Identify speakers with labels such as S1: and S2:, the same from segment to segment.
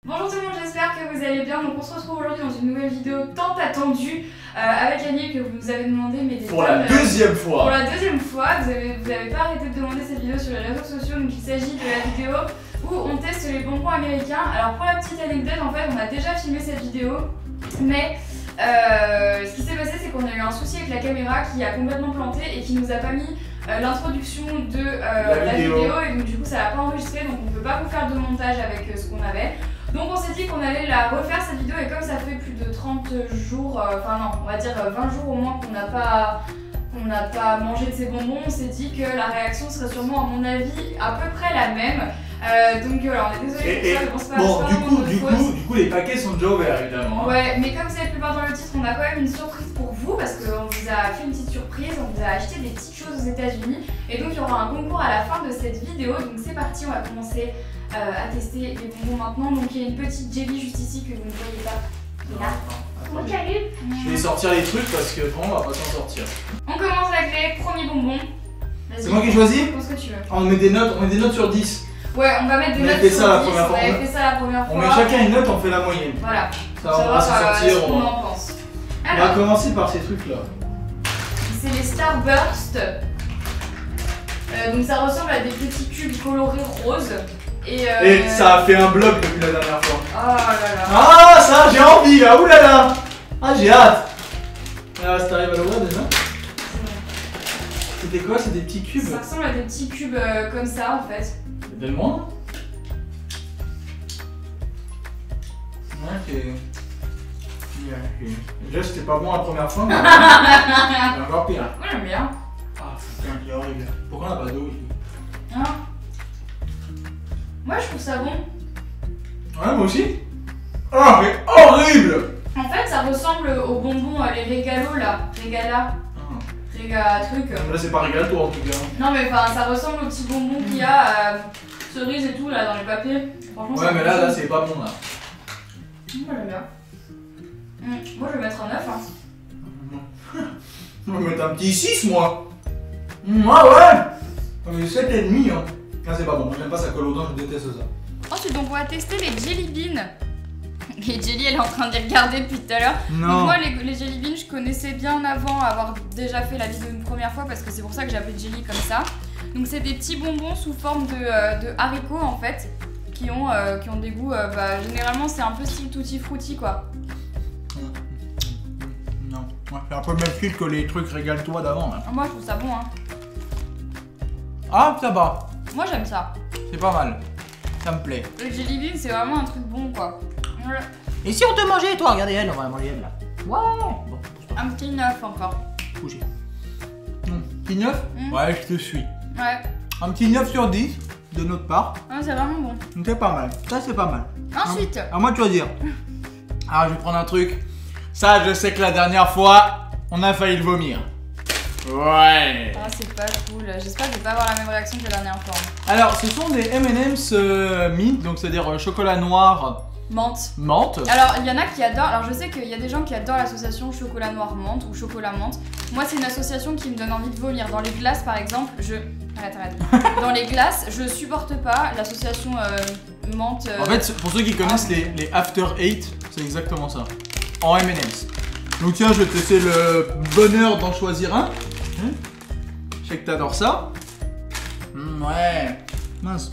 S1: Bonjour tout le monde, j'espère que vous allez bien. Donc on se retrouve aujourd'hui dans une nouvelle vidéo tant attendue avec Annie que vous nous avez demandé mais des
S2: pour la deuxième fois.
S1: Pour la deuxième fois, vous avez pas arrêté de demander cette vidéo sur les réseaux sociaux. Donc il s'agit de la vidéo où on teste les bonbons américains. Alors pour la petite anecdote, en fait on a déjà filmé cette vidéo, mais ce qui s'est passé c'est qu'on a eu un souci avec la caméra qui a complètement planté et qui nous a pas mis l'introduction de la vidéo, et donc du coup ça l'a pas enregistré, donc on peut pas vous faire de montage avec ce qu'on avait. Donc on s'est dit qu'on allait la refaire cette vidéo, et comme ça fait plus de 30 jours, enfin non, on va dire 20 jours au moins qu'on n'a pas mangé de ces bonbons, on s'est dit que la réaction serait sûrement à mon avis à peu près la même. Donc voilà, on est désolé pour ça,
S2: bon, du coup les paquets sont déjà ouverts évidemment.
S1: Ouais, mais comme vous avez pu le voir dans le titre, on a quand même une surprise pour vous parce qu'on vous a fait une petite surprise, on vous a acheté des petites choses aux États-Unis, et donc il y aura un concours à la fin de cette vidéo. Donc c'est parti, on va commencer à tester les bonbons maintenant. Donc il y a une petite jelly juste ici que vous ne voyez pas.
S2: Je vais sortir les trucs parce que bon, on va pas s'en sortir.
S1: On commence avec les premiers bonbons.
S2: C'est moi qui choisis?
S1: Prends ce que tu veux.
S2: On met des notes sur 10.
S1: Ouais, on va mettre des notes sur 10. On avait fait ça la première fois.
S2: On met chacun une note, on fait la moyenne.
S1: Voilà.
S2: Ça on va s'en sortir.
S1: Ce qu'on en pense.
S2: On va commencer par ces trucs là.
S1: C'est les Starburst. Donc ça ressemble à des petits cubes colorés roses. Et
S2: ça a fait un bloc depuis la dernière fois.
S1: Oh là là.
S2: Ah ça, j'ai envie là, oulala. Ah j'ai hâte. Ah ça t'arrive à le voir déjà. C'était quoi? C'est des petits cubes?
S1: Ça ressemble à des petits cubes comme ça en fait.
S2: Donne-moi. Ok. Déjà c'était pas bon la première fois, mais c'est encore pire.
S1: Moi j'aime bien.
S2: Ah putain, il est horrible. Pourquoi on a pas d'eau ici?
S1: Hein? Moi je trouve ça bon.
S2: Ouais, moi aussi. Ah mais horrible!
S1: En fait ça ressemble aux bonbons, les régalos là. Régala. Réga truc.
S2: Là c'est pas régalato en tout cas.
S1: Non mais enfin ça ressemble aux petits bonbons qu'il y a, cerises et tout là dans les papiers. Franchement,
S2: ouais mais là c'est pas bon là.
S1: Moi j'aime bien. Moi je vais mettre un 9 hein.
S2: Je vais mettre un petit 6 moi. Ah ouais. Mais 7,5 hein. Ah c'est pas bon, j'aime pas ça colle aux dents, je déteste ça.
S1: Ensuite donc on va tester les jelly beans. Les jelly, elle est en train de les regarder depuis tout à l'heure.
S2: Non.
S1: Donc moi les jelly beans je connaissais bien avant avoir déjà fait la vidéo une première fois, parce que c'est pour ça que j'ai appelé jelly comme ça. Donc c'est des petits bonbons sous forme de haricots en fait, qui ont des goûts, généralement c'est un peu style tutti frutti quoi.
S2: Non, c'est un peu le même style que les trucs régale-toi d'avant là.
S1: Moi je trouve ça bon hein.
S2: Ah ça va.
S1: Moi j'aime ça.
S2: C'est pas mal. Ça me plaît.
S1: Le jelly bean c'est vraiment un truc bon quoi. Voilà.
S2: Et si on te mangeait toi? Regardez elle, on va manger elle là. Ouais. Bon,
S1: un petit 9 encore.
S2: Bouger. Petit 9? Ouais, je te suis.
S1: Ouais.
S2: Un petit 9 sur 10 de notre part.
S1: Ah, c'est vraiment bon.
S2: C'est pas mal. Ça c'est pas mal.
S1: Ensuite.
S2: À moi de choisir. Ah, je vais prendre un truc. Ça, je sais que la dernière fois, on a failli le vomir. Ouais.
S1: Ah, c'est pas cool. J'espère que je vais pas avoir la même réaction que la dernière fois.
S2: Alors, ce sont des M&M's mint, donc c'est-à-dire chocolat noir.
S1: Menthe.
S2: Menthe.
S1: Alors, il y en a qui adorent. Alors, je sais qu'il y a des gens qui adorent l'association chocolat noir menthe ou chocolat menthe. Moi, c'est une association qui me donne envie de vomir. Dans les glaces, par exemple, Arrête. Dans les glaces, je supporte pas l'association menthe.
S2: En fait, pour ceux qui connaissent les After Eight, c'est exactement ça. En M&M's. Donc tiens, je vais te laisser le bonheur d'en choisir un. Je sais que t'adores ça. Ouais. Mince.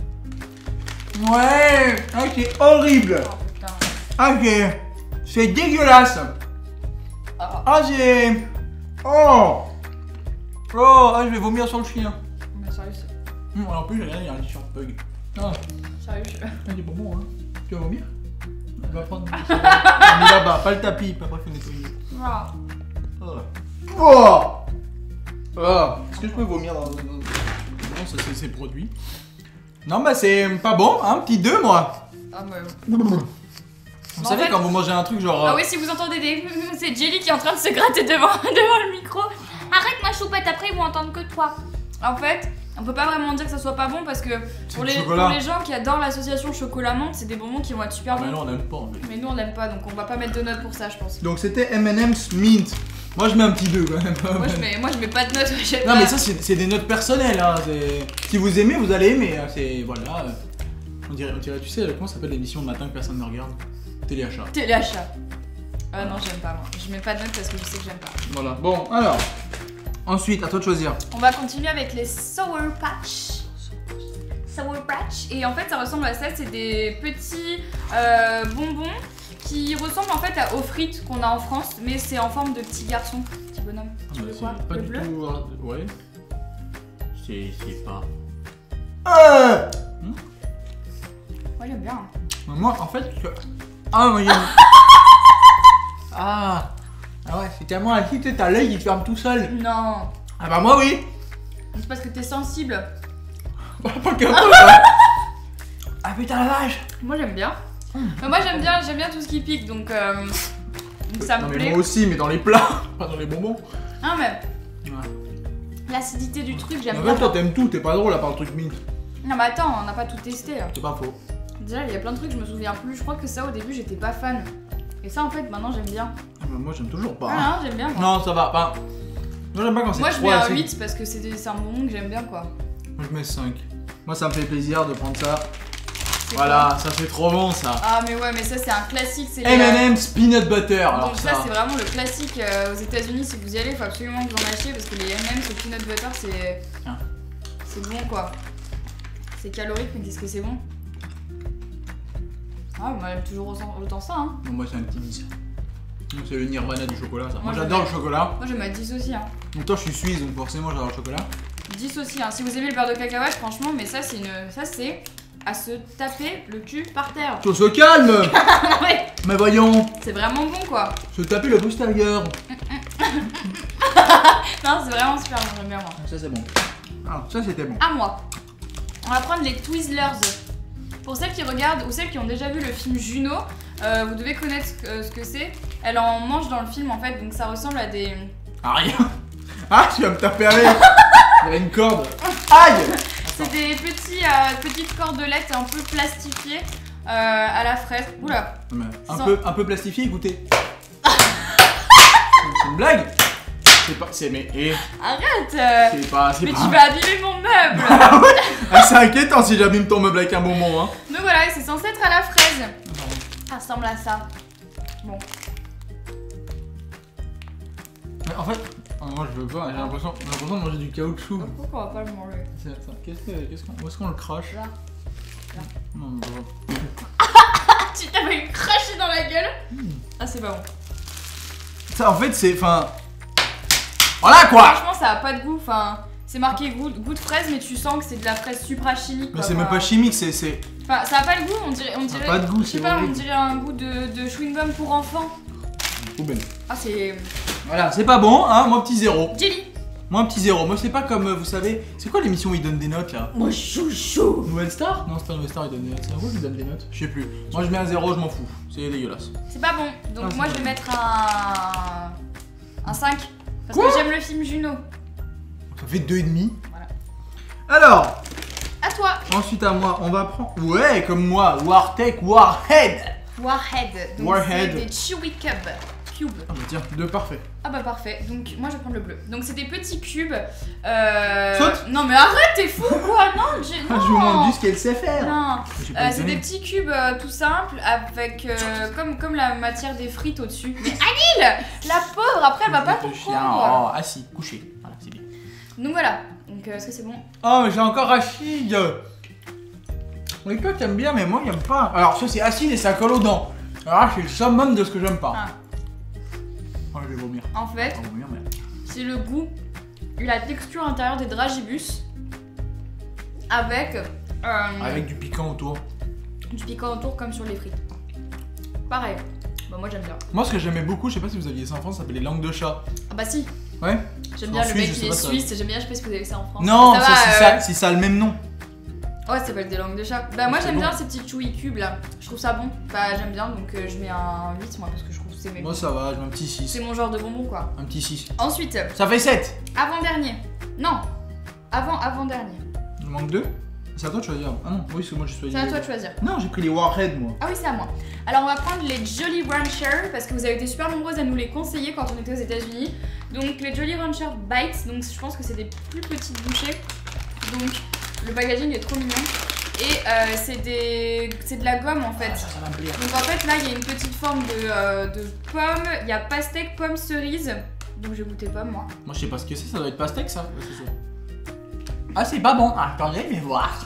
S2: Ouais. Ah, c'est horrible.
S1: Oh, putain.
S2: Ok. C'est dégueulasse. Ah, c'est... Oh. Oh, ah, je vais vomir sur le chien.
S1: Mais sérieux, c'est...
S2: En plus, il y a un t-shirt bug. Ah.
S1: Sérieux, je...
S2: Ah, c'est pas bon, hein. Tu vas vomir? On va prendre... là-bas, pas le tapis, pas bref, faut nettoyer. Est-ce que je peux vomir dans... Non, ça c'est produit. Non, bah c'est pas bon, hein, petit 2 moi.
S1: Ah, mais...
S2: Vous savez, quand vous mangez un truc genre...
S1: Ah oui, si vous entendez des... C'est Jelly qui est en train de se gratter devant le micro. Arrête ma choupette, après ils vont entendre que toi. En fait, on peut pas vraiment dire que ça soit pas bon, parce que pour les gens qui adorent l'association chocolat menthe, c'est des bonbons qui vont être super bons.
S2: Mais nous on aime pas en fait.
S1: Mais nous on aime pas, donc on va pas mettre de notes pour ça, je pense.
S2: Donc c'était M&M's mint. Moi je mets un petit 2 quand même.
S1: Moi je mets pas de notes.
S2: Non mais ça c'est des notes personnelles hein. Si vous aimez, vous allez aimer. C'est voilà. On dirait, tu sais, comment ça s'appelle l'émission de matin que personne ne regarde? Téléachat.
S1: Téléachat. Non, j'aime pas moi. Je mets pas de notes parce que je sais que j'aime pas.
S2: Voilà, bon, alors. Ensuite, à toi de choisir.
S1: On va continuer avec les Sour Patch. Sour Patch. Et en fait, ça ressemble à ça. C'est des petits bonbons qui ressemblent en fait aux frites qu'on a en France, mais c'est en forme de petits garçons. Petit bonhomme. Tu veux quoi?
S2: Pas
S1: Le
S2: du
S1: bleu?
S2: tout. Ouais. C'est pas.
S1: Moi, j'aime bien.
S2: Moi, en fait. Moi, j'aime. Ah ouais, c'est tellement acide, tu sais, t'as l'œil qui te ferme tout seul.
S1: Non.
S2: Ah bah, moi, oui.
S1: C'est parce que t'es sensible.
S2: Pas qu'un peu, ça. Ah putain, la vache.
S1: Moi, j'aime bien. Moi, j'aime bien tout ce qui pique, donc ça me
S2: Non, mais
S1: plaît.
S2: moi aussi, mais dans les plats, pas dans les bonbons.
S1: Non, mais
S2: Ouais.
S1: l'acidité du truc, j'aime
S2: En
S1: bien.
S2: fait, toi, t'aimes tout, t'es pas drôle à part le truc mint.
S1: Non, mais attends, on n'a pas tout testé.
S2: C'est pas faux.
S1: Déjà, il y a plein de trucs, je me souviens plus. Je crois que ça, au début, j'étais pas fan. Et ça, en fait, maintenant, j'aime bien.
S2: Ah, bah, moi, j'aime toujours pas.
S1: Ah, non, j'aime bien. Moi,
S2: Non, ça va. Enfin, moi, j'aime pas quand c'est
S1: moi je
S2: trop
S1: mets un
S2: acide.
S1: 8 parce que c'est un bonbon que j'aime bien, quoi.
S2: Moi, je mets 5. Moi, ça me fait plaisir de prendre ça.
S1: C'est
S2: Voilà, ça fait trop bon, ça.
S1: Ah, mais ouais, mais ça, c'est un classique. C'est les,
S2: M&M's Peanut Butter. Alors
S1: donc, ça, c'est vraiment le classique aux États-Unis. Si vous y allez, il faut absolument que vous en achetiez parce que les M&M's au peanut butter, c'est.
S2: Tiens.
S1: C'est bon, quoi. C'est calorique, mais qu'est-ce que c'est bon? Ah, moi, j'aime toujours autant ça, hein.
S2: Non, moi, c'est un petit 10. C'est le Nirvana du chocolat, ça. Moi,
S1: Moi,
S2: j'adore
S1: je
S2: le chocolat.
S1: Moi, je mets 10 aussi, hein.
S2: Donc, toi, je suis suisse, donc forcément, j'adore le chocolat.
S1: 10 aussi, hein. Si vous aimez le beurre de cacahuète, franchement, mais ça, c'est à se taper le cul par terre.
S2: Tu se calme.
S1: Ouais,
S2: Mais voyons,
S1: c'est vraiment bon, quoi.
S2: se taper le postérieur.
S1: Non, c'est vraiment super bon, j'aime bien, moi.
S2: Ça, c'est bon. Ah, ça, c'était bon.
S1: À moi. On va prendre les Twizzlers. Pour celles qui regardent ou celles qui ont déjà vu le film Juno, vous devez connaître ce que c'est. Elle en mange dans le film, en fait, donc ça ressemble à des...
S2: Ah, rien. Ah, tu vas me taper avec. Il y a une corde. Aïe.
S1: C'est des petites cordelettes un peu plastifiées à la fraise. Oula.
S2: Mais
S1: Sans-
S2: un peu plastifié, écoutez. C'est une blague. C'est pas. C'est. Mais.
S1: Arrête
S2: C'est pas.
S1: Mais tu vas abîmer mon meuble.
S2: Ah, c'est inquiétant si j'abîme ton meuble avec un bonbon, hein.
S1: Donc voilà, c'est censé être à la fraise. Ça ressemble à ça. Bon.
S2: Mais en fait. Moi je veux pas, j'ai l'impression de manger du caoutchouc.
S1: Pourquoi on va pas le manger?
S2: Où est-ce qu'on le crache?
S1: Là. Là.
S2: Non, mais
S1: Tu t'avais craché dans la gueule? Ah, c'est pas bon.
S2: ça en fait c'est. Enfin. Voilà quoi!
S1: Franchement, ça a pas de goût. Enfin, c'est marqué goût de fraise, mais tu sens que c'est de la fraise supra chimique.
S2: Mais c'est même pas chimique, c'est.
S1: Enfin, ça a pas le goût, on dirait.
S2: Ça a pas de goût,
S1: je sais
S2: c'est
S1: pas, on
S2: horrible.
S1: dirait un goût de chewing-gum pour enfants.
S2: Poubelle.
S1: Ah, c'est.
S2: Voilà, c'est pas bon, hein, moi petit 0.
S1: Jelly.
S2: Moi un petit 0. Moi c'est pas comme, vous savez, c'est quoi l'émission où ils donnent des notes là?
S1: Moi, chouchou.
S2: Nouvelle Star? Non, c'est pas Nouvelle Star, ils donnent des notes. C'est à vous qui donnent des notes? Je sais plus. Moi je mets un 0, je m'en fous. C'est dégueulasse.
S1: C'est pas bon. Donc,
S2: Ah,
S1: moi,
S2: c'est
S1: je vais
S2: pas
S1: mettre un 5. Parce
S2: Quoi
S1: que j'aime le film Juno.
S2: Ça fait 2,5.
S1: Voilà.
S2: Alors,
S1: À toi.
S2: ensuite à moi, on va prendre. Ouais, comme moi, Warhead.
S1: Warhead. Donc,
S2: Warhead.
S1: c'est des Chewy Cube.
S2: Ah bah tiens, 2 parfait.
S1: Ah bah parfait, donc moi je vais prendre le bleu. Donc c'est des petits cubes.
S2: Saute.
S1: Non mais arrête, t'es fou quoi? Non,
S2: Je vous montre juste ce qu'elle sait faire.
S1: Non,
S2: J'ai pas
S1: c'est
S2: donné.
S1: des petits cubes tout simples avec comme la matière des frites au-dessus. Mais Anil, la pauvre, après elle va pas
S2: Le chien,
S1: comprendre.
S2: oh, assis, couché. Voilà, c'est bien.
S1: Donc voilà, donc est-ce que c'est bon?
S2: Oh, mais j'ai encore acide. Oui, toi t'aimes bien, mais moi j'aime pas. Alors, ça c'est acide et ça colle aux dents. Alors là, c'est le summum de ce que j'aime pas.
S1: Ah.
S2: Oh, je vais vomir.
S1: En fait,
S2: Je vais vomir, mais.
S1: c'est le goût et la texture intérieure des dragibus avec
S2: Avec du piquant autour.
S1: du piquant autour comme sur les frites. Pareil, bah moi j'aime bien.
S2: Moi, ce que j'aimais beaucoup, je sais pas si vous aviez ça en France, ça s'appelait les langues de chat.
S1: Ah bah si,
S2: Ouais?
S1: j'aime
S2: En
S1: bien le
S2: Suisse,
S1: mec
S2: je
S1: qui
S2: sais
S1: est
S2: pas ça.
S1: suisse, j'aime bien, je sais pas si vous avez ça en France.
S2: Non,
S1: Mais
S2: ça,
S1: va,
S2: c'est ça le même nom.
S1: Ouais, ça s'appelle des langues de chat. Bah moi
S2: C'est
S1: j'aime
S2: bon.
S1: bien ces petits chewy cubes là. Je trouve ça bon. Bah j'aime bien donc je mets un 8 moi parce que je trouve que c'est mes
S2: Moi, ça va, je mets un petit
S1: c'est
S2: 6.
S1: mon genre de bonbon quoi.
S2: Un petit 6.
S1: Ensuite,
S2: Ça fait 7.
S1: avant-dernier. Non, avant-dernier.
S2: Il me manque 2. C'est à toi de choisir. Ah non, oui, c'est moi, j'ai choisi.
S1: C'est à toi de choisir.
S2: Non, j'ai pris les Warhead, moi.
S1: Ah oui, c'est à moi. Alors on va prendre les Jolly Rancher parce que vous avez été super nombreuses à nous les conseiller quand on était aux États-Unis. Donc les Jolly Rancher Bites, donc je pense que c'est des plus petites bouchées. Donc le packaging est trop mignon. et c'est de la gomme en fait.
S2: Ça va me plaire.
S1: Donc en fait là il y a une petite forme de pomme, il y a pastèque, pomme, cerise. Donc j'ai goûté pomme moi.
S2: Moi je sais pas ce que c'est, ça doit être pastèque ça. Ah c'est pas bon, attendez, mais voir.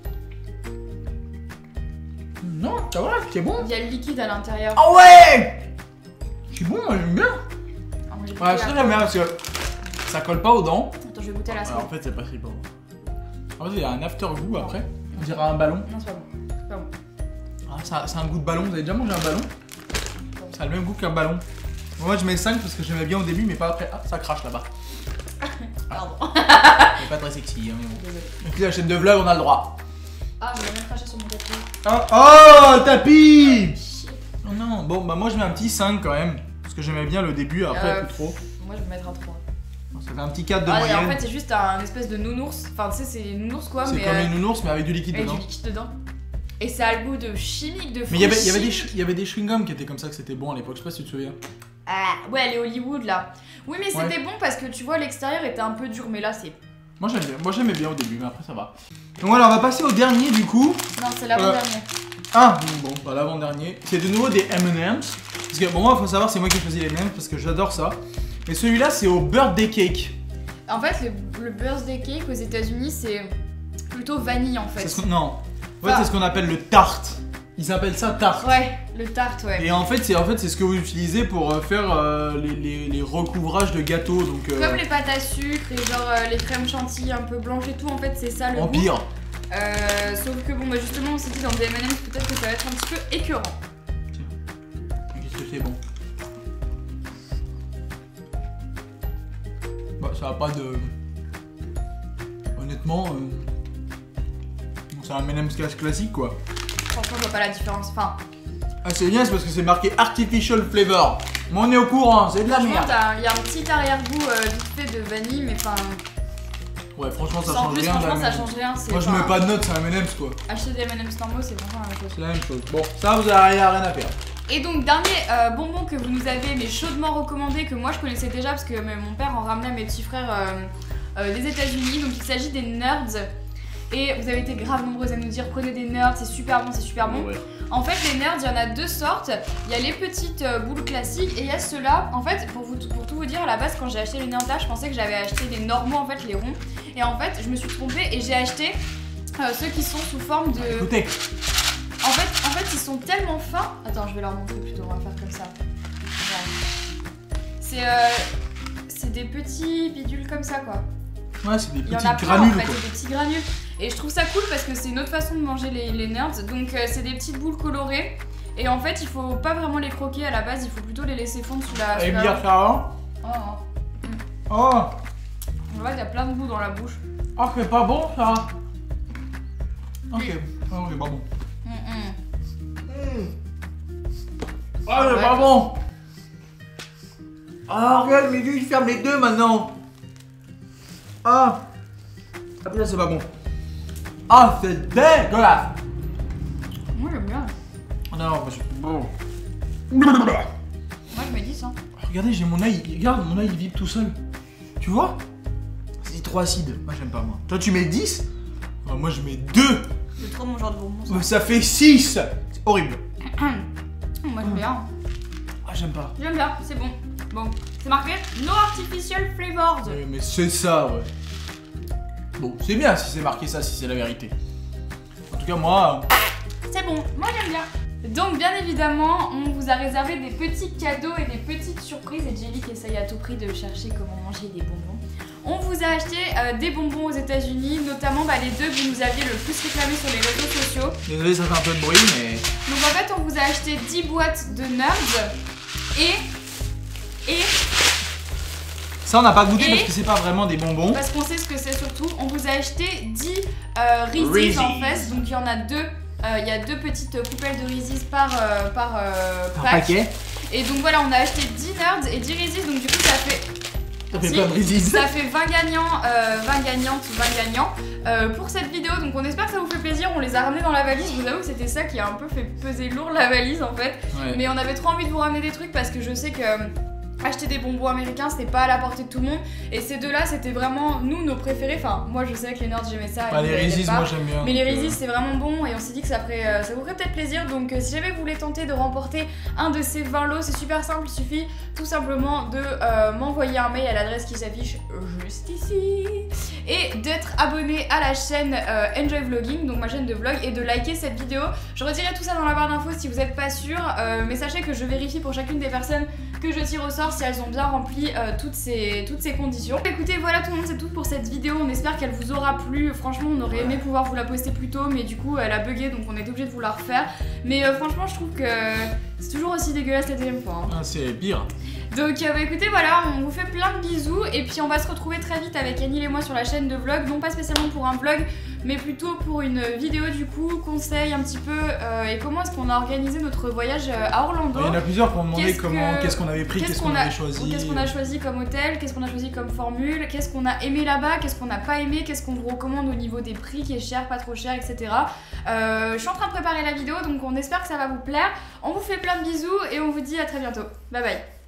S2: Non, ça va, c'est bon.
S1: Il y a le liquide à l'intérieur.
S2: Ah ouais. C'est bon, moi j'aime bien.
S1: Ah, moi, j'ai goûté
S2: Ouais, ça j'aime bien parce que ça colle pas aux dents.
S1: Attends, je vais goûter à la
S2: Alors,
S1: sauce.
S2: en fait c'est pas très bon. En fait il y a un after-goût après. On dirait un ballon.
S1: Non c'est pas bon. C'est pas bon.
S2: Ah, c'est un goût de ballon, vous avez déjà mangé un ballon? Ça a le même goût qu'un ballon. Moi je mets 5 parce que j'aimais bien au début mais pas après. Ah ça crache là-bas.
S1: Pardon.
S2: C'est pas très sexy hein, mais bon.
S1: Désolée.
S2: Et puis la chaîne de vlog on a le droit.
S1: Ah, je vais même cracher sur mon tapis.
S2: Oh tapis. Oh non, bon bah moi je mets un petit 5 quand même. Parce que j'aimais bien le début, après plus trop.
S1: Moi je vais mettre un 3.
S2: Ça fait un petit 4 de
S1: Ah, et
S2: moyenne.
S1: en fait c'est juste un espèce de nounours. Enfin tu sais c'est une nounours quoi
S2: C'est
S1: mais
S2: comme une nounours mais avec du liquide
S1: avec
S2: dedans.
S1: du liquide dedans. Et ça a le goût de chimique, de fruits
S2: Mais il
S1: chimiques.
S2: y avait des chewing-gums qui étaient comme ça que c'était bon à l'époque, je sais pas si tu te souviens.
S1: Ah ouais les Hollywood là. Oui mais c'était
S2: Ouais.
S1: bon parce que tu vois l'extérieur était un peu dur mais là c'est...
S2: Moi j'aime bien, moi j'aimais bien au début mais après ça va. Donc voilà on va passer au dernier du coup.
S1: Non c'est l'avant-dernier.
S2: Ah bon bah l'avant-dernier. C'est de nouveau des M&M's. Parce que bon moi faut savoir c'est moi qui ai choisi les M&M's parce que j'adore ça. Et celui-là c'est au birthday cake.
S1: En fait le birthday cake aux États-Unis c'est plutôt vanille en fait.
S2: Non. En fait c'est ce qu'on appelle le tarte. Ils appellent ça tarte.
S1: Ouais, le tarte ouais.
S2: Et en fait c'est ce que vous utilisez pour faire les recouvrages de gâteaux donc.
S1: Comme les pâtes à sucre et genre les crèmes chantilly un peu blanches et tout, en fait c'est ça le
S2: en
S1: goût.
S2: pire.
S1: Sauf que bon bah justement on s'est dit dans des M&M's peut-être que ça va être un petit peu écœurant.
S2: Qu'est-ce que c'est bon? Bah ça va pas de... Honnêtement... C'est un M&M's classique quoi.
S1: Franchement je vois pas la différence. Enfin,
S2: Ah c'est bien c'est parce que c'est marqué artificial flavor. Mais on est au courant, c'est de la
S1: franchement
S2: merde.
S1: il y a un petit arrière-goût vite fait de vanille mais enfin...
S2: Ouais franchement ça
S1: En
S2: change
S1: plus
S2: rien.
S1: franchement
S2: de
S1: ça
S2: la
S1: change rien.
S2: Moi je mets pas de notes, c'est un M&M's quoi.
S1: Acheter des M&M's normaux c'est vraiment la même chose.
S2: C'est la même chose. Bon, ça vous avez rien à faire.
S1: Et donc dernier bonbon que vous nous avez mais chaudement recommandé, que moi je connaissais déjà parce que mon père en ramenait à mes petits frères des États-Unis. Donc il s'agit des Nerds. Et vous avez été grave nombreuses à nous dire prenez des Nerds, c'est super bon, c'est super bon.
S2: Ouais.
S1: En fait les Nerds il y en a deux sortes. Il y a les petites boules classiques et il y a ceux-là. En fait pour tout vous dire à la base quand j'ai acheté les Nerds là je pensais que j'avais acheté les normaux en fait les ronds. Et en fait je me suis trompée et j'ai acheté ceux qui sont sous forme de...
S2: Écoutez.
S1: En fait, ils sont tellement fins. Attends, je vais leur montrer plutôt, on va faire comme ça. Voilà. C'est des petits bidules comme ça, quoi.
S2: Ouais, c'est des
S1: Il y en
S2: petits
S1: a plein,
S2: granules
S1: en fait,
S2: quoi.
S1: des petits granules. Et je trouve ça cool parce que c'est une autre façon de manger les Nerds. Donc, c'est des petites boules colorées. Et en fait, il faut pas vraiment les croquer à la base, il faut plutôt les laisser fondre sous la...
S2: Et bien ça.
S1: Oh, oh.
S2: Oh.
S1: On voit qu'il y a plein de goût dans la bouche.
S2: Ah c'est pas bon ça. Ok. Ah c'est pas bon. Ah c'est pas bon. Ah regarde mes yeux ils ferment les deux maintenant. Ah. Ah putain c'est pas bon. Ah c'est dégueulasse.
S1: Moi, j'aime bien.
S2: Ah non moi je... Bon.
S1: Moi, je me dis ça.
S2: Regardez j'ai mon œil, regarde mon œil il vibre tout seul. Tu vois? C'est trop acide. Moi j'aime pas moi. Toi tu mets 10? Ah, moi je mets 2.
S1: C'est trop mon genre de bonbon.
S2: Ça fait 6. C'est horrible.
S1: Moi, j'aime bien.
S2: Ah j'aime pas.
S1: J'aime bien, c'est bon. Bon, c'est marqué No Artificial Flavors.
S2: Oui, mais c'est ça, ouais. Bon, c'est bien si c'est marqué ça, si c'est la vérité. En tout cas, moi...
S1: C'est bon, moi j'aime bien. Donc bien évidemment, on vous a réservé des petits cadeaux et des petites surprises. Et Jelly qui essaye à tout prix de chercher comment manger des bonbons. On vous a acheté des bonbons aux États-Unis, notamment les deux que vous nous aviez le plus réclamé sur les réseaux sociaux.
S2: Désolé, ça fait un peu de bruit, mais...
S1: Donc en fait, on vous a acheté 10 boîtes de Nerds et...
S2: Ça, on n'a pas goûté
S1: Et-
S2: parce que c'est pas vraiment des bonbons.
S1: Parce qu'on sait ce que c'est surtout, on vous a acheté 10 Reese's
S2: Reese's.
S1: en fait, donc il y en a deux. Il y a deux petites poubelles de Reese's par
S2: Un
S1: pack.
S2: paquet.
S1: Et donc voilà, on a acheté 10 Nerds et 10 Reese's, donc du coup ça fait...
S2: Ça fait
S1: Si,
S2: plein de Reese's.
S1: Ça fait 20 gagnants, 20 gagnantes, 20 gagnants pour cette vidéo. Donc on espère que ça vous fait plaisir. On les a ramenés dans la valise. Je vous avoue que c'était ça qui a un peu fait peser lourd la valise en fait.
S2: Ouais.
S1: Mais on avait trop envie de vous ramener des trucs parce que je sais que acheter des bonbons américains, c'était pas à la portée de tout le monde. Et ces deux-là, c'était vraiment nous nos préférés. Enfin, moi je sais que les nerds j'aimais ça.
S2: Bah, les Reese's, moi j'aime bien.
S1: Mais les Reese's c'est vraiment bon et on s'est dit que ça vous ferait peut-être plaisir. Donc si jamais vous voulez tenter de remporter un de ces 20 lots, c'est super simple. Il suffit tout simplement de m'envoyer un mail à l'adresse qui s'affiche juste ici et d'être abonné à la chaîne Enjoy Vlogging, donc ma chaîne de vlog, et de liker cette vidéo. Je redirai tout ça dans la barre d'infos si vous n'êtes pas sûr, mais sachez que je vérifie pour chacune des personnes que je tire au sort si elles ont bien rempli toutes ces conditions. Écoutez, voilà tout le monde, c'est tout pour cette vidéo. On espère qu'elle vous aura plu. Franchement, on aurait aimé pouvoir vous la poster plus tôt, mais du coup elle a bugué, donc on est obligé de vous la refaire. Mais franchement, je trouve que c'est toujours aussi dégueulasse la deuxième fois. Hein.
S2: Ah, c'est pire.
S1: Donc bah, écoutez, voilà, on vous fait plein de bisous et puis on va se retrouver très vite avec Anil et moi sur la chaîne de vlog, non pas spécialement pour un vlog, mais plutôt pour une vidéo du coup, conseil un petit peu et comment est-ce qu'on a organisé notre voyage à Orlando.
S2: Il y en a plusieurs qui m'ont demandé qu'est-ce qu'on avait pris, qu'est-ce qu'on avait choisi.
S1: Qu'est-ce qu'on a choisi comme hôtel, qu'est-ce qu'on a choisi comme formule, qu'est-ce qu'on a aimé là-bas, qu'est-ce qu'on n'a pas aimé, qu'est-ce qu'on vous recommande au niveau des prix qui est cher, pas trop cher, etc. Je suis en train de préparer la vidéo, donc on espère que ça va vous plaire. On vous fait plein de bisous et on vous dit à très bientôt. Bye bye.